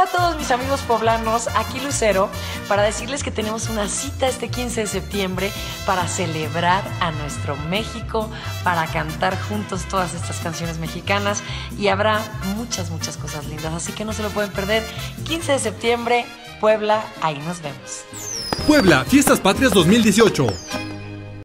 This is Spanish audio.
Hola a todos mis amigos poblanos, aquí Lucero, para decirles que tenemos una cita este 15 de septiembre para celebrar a nuestro México, para cantar juntos todas estas canciones mexicanas y habrá muchas cosas lindas, así que no se lo pueden perder. 15 de septiembre, Puebla, ahí nos vemos. Puebla, Fiestas Patrias 2018.